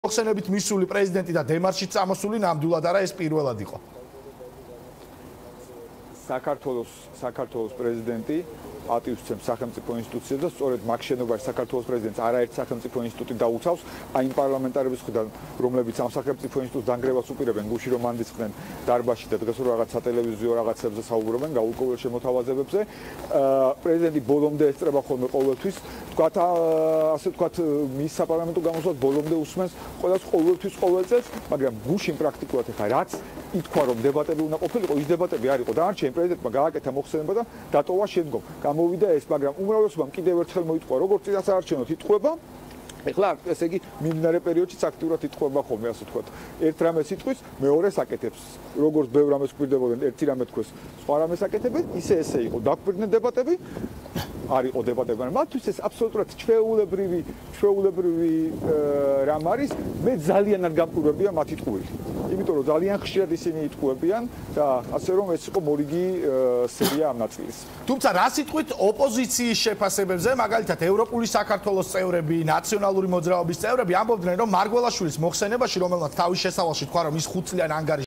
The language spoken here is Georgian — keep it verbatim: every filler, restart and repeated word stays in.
მოხსენებით მისული პრეზიდენტი და დემარშით წამოსული ნამდვილად არა ეს პირველად იყო. საქართველოს საქართველოს პრეზიდენტი ატივსცემს სახელმწიფო ინსტიტუციებს და სწორედ მაგ შენობაში საქართველოს პრეზიდენტს არაერთ სახელმწიფო ინსტიტუტი დაუცავს აი იმ პარლამენტარების მხრიდან, რომლებიც ამ სახელმწიფო ინსტიტუტს დანგრევას უპირებენ, გუში რომ ანდისხდნენ დარბაზში და დღეს რაღაც სატელევიზიო რაღაცებზე საუბრობენ გაურკვეველ შემოთავაზებებზე. პრეზიდენტი ბოლომდე ესწრება ხოლმე ყოველთვის, თქვათ ასე თქვათ მის საპარლამენტო გამოსვლას ბოლომდე უსმენს ყველას ყოველთვის ყოველ წელს, მაგრამ გუშინ პრაქტიკულად ეხა რაც ითქვა რომ დებატები უნდა ყოფილიყო, ის დებატები არ იყო. დანარჩენი პრეზიდენტმა გააკეთა მოხსენება და დატოვა შემდგომ. გამოვიდა ეს, მაგრამ უმრავლესობამ კიდევ ერთხელ მოიტყვა, როგორც წინასაარჩევნოდ იტყვება. ეხლა ესე იგი მიმდინარე პერიოდშიც აქტიურად იტყვება ხოლმე, ასე ვთქვათ. ერთ რამეს იტყვის, მეორეს აკეთებს. როგორც ბევრ რამეს გვირდებოდნენ, ერთი რამე თქვეს, სხვა რამეს აკეთებენ, ისე ესე იყო. დაგვირდნენ დებატები, არ იყო დებატები, მაგრამ მათთვის ეს აბსოლუტურად ჩვეულებრივი, ჩვეულებრივი რამ არის, მე ძალიან არ გამყურებია მათი ტყუილი. იმიტომ რომ ძალიან ხშირად ისინი იტყუებიან და ასე რომ ეს იყო მორიგი სერია ამ ნაწილის. თუმცა რა სიტყვით ოპოზიციის შეფასებებზე, მაგალითად ევროპული საქართველოს წევრები, ნაციონალური მოძრაობის წევრები ამბობდნენ, რომ მარგველაშვილის მოხსენებაში, რომელმაც თავის შესავალში თქვა, რომ ის ხუთწლიან ანგარიშს